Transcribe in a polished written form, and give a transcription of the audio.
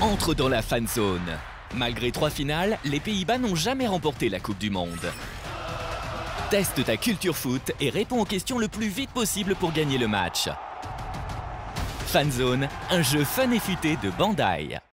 Entre dans la fan zone. Malgré 3 finales, les Pays-Bas n'ont jamais remporté la Coupe du Monde. Teste ta culture foot et réponds aux questions le plus vite possible pour gagner le match. Fan Zone, un jeu fun et futé de Bandai.